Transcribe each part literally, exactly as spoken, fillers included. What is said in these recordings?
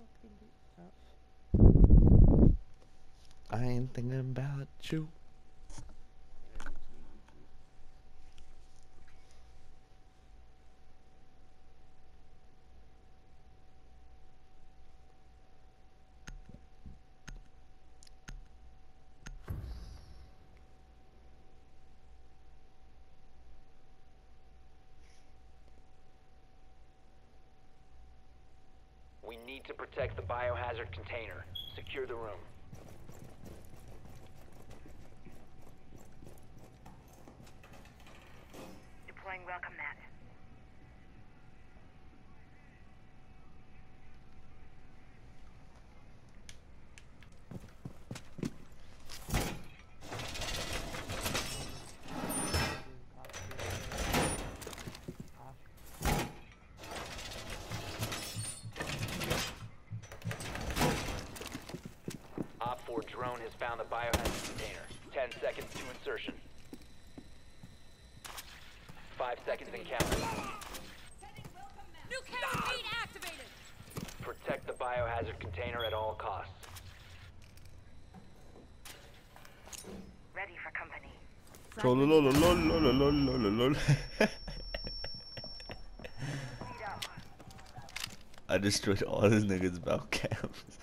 I ain't thinking about you. We need to protect the biohazard container. Secure the room. Deploying welcome mat. Op four drone has found the biohazard container. Ten seconds to insertion. Five seconds and counting. New camera feed activated. Protect the biohazard container at all costs. Ready for company. I destroyed all his niggas' bell cams.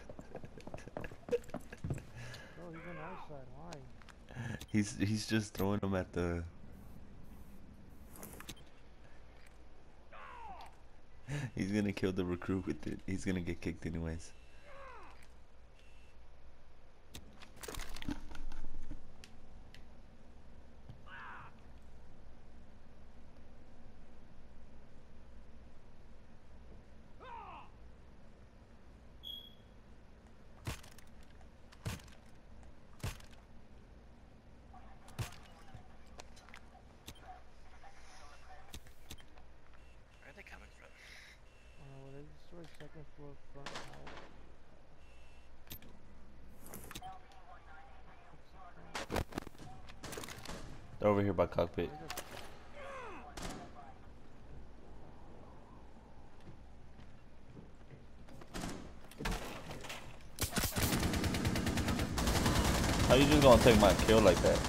Oh, he's on our side. Why? He's he's just throwing them at the. He's gonna kill the recruit with it. He's gonna get kicked anyways. Where are they coming from? Uh, well, they destroyed second floor front house. They're over here by cockpit. How you just gonna take my kill like that?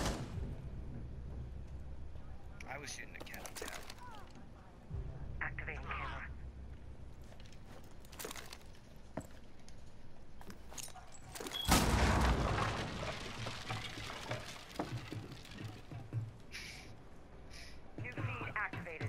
I was shooting a cat on town. Activating camera. New feed activated.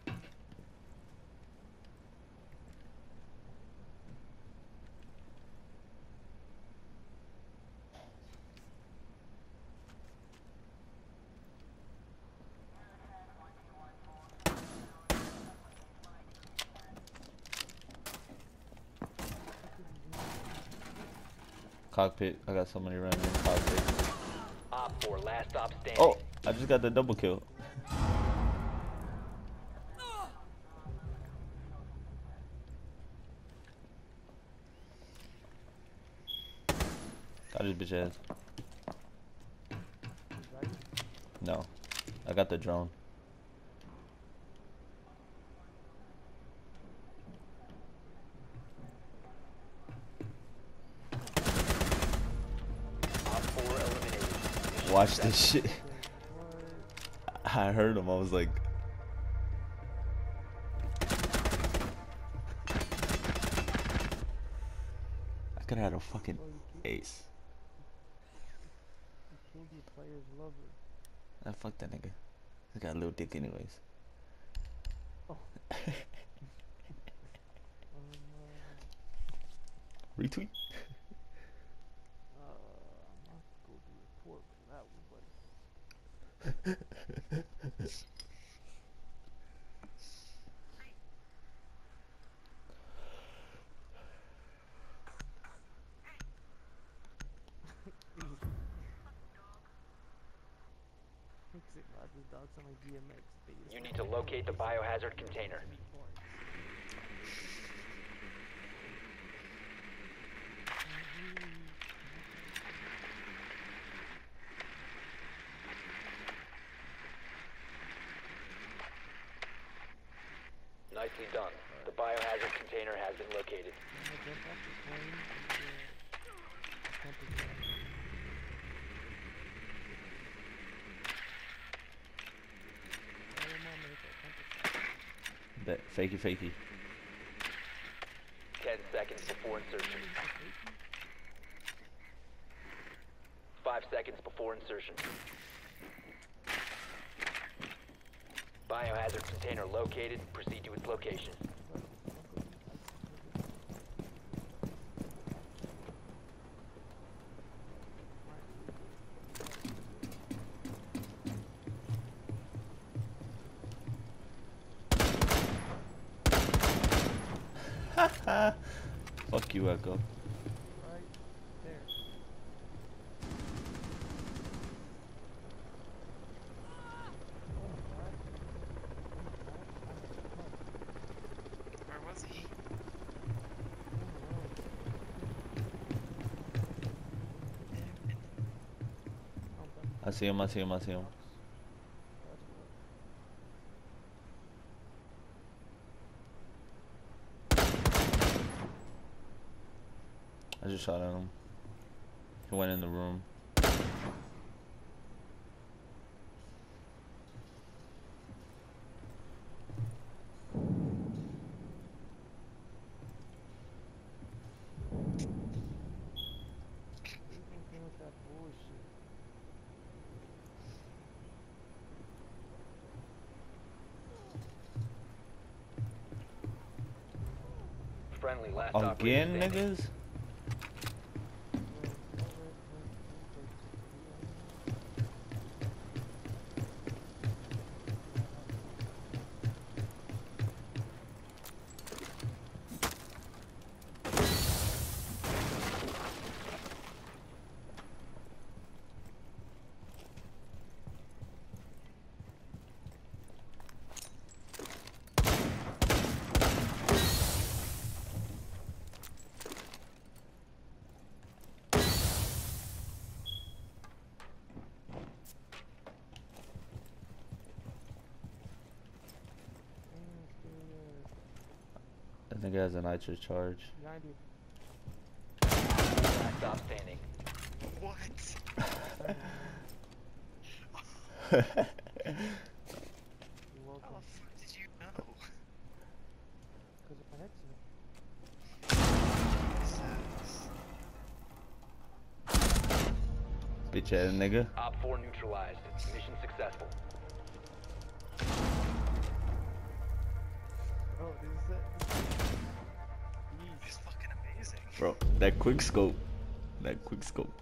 Cockpit. I got somebody running in the cockpit. Op four, last stop standing. Oh, I just got the double kill. Got his bitch ass. No, I got the drone. Op four eliminated. Watch this shit. I heard him. I was like, I could have had a fucking ace. You killed your player's lover. I fuck that nigga. He got a little dick anyways. Oh. um, uh, Retweet. uh, I'm not gonna go do report for that one, but makes it glad this dog sound like D M X. You need to locate the biohazard container. Nicely done. The biohazard container has been located. I'm gonna jump off this one. fakey, fakey. Ten seconds before insertion. Five seconds before insertion. Biohazard container located. Proceed to its location. Fuck you, Echo. Right there. Where was he? I see him, I see him, I see him. I just shot at him. He went in the room. With that bullshit. Friendly last operator Again, standing. niggas? That nigga has a nitrous charge. Behind you. Last stop standing. What? You're How welcome. the fuck did you know? Because of my headset. Bitch ass nigga. Op four neutralized. Mission successful. Oh, this is it. It's fucking amazing. Bro, that quick scope. That quick scope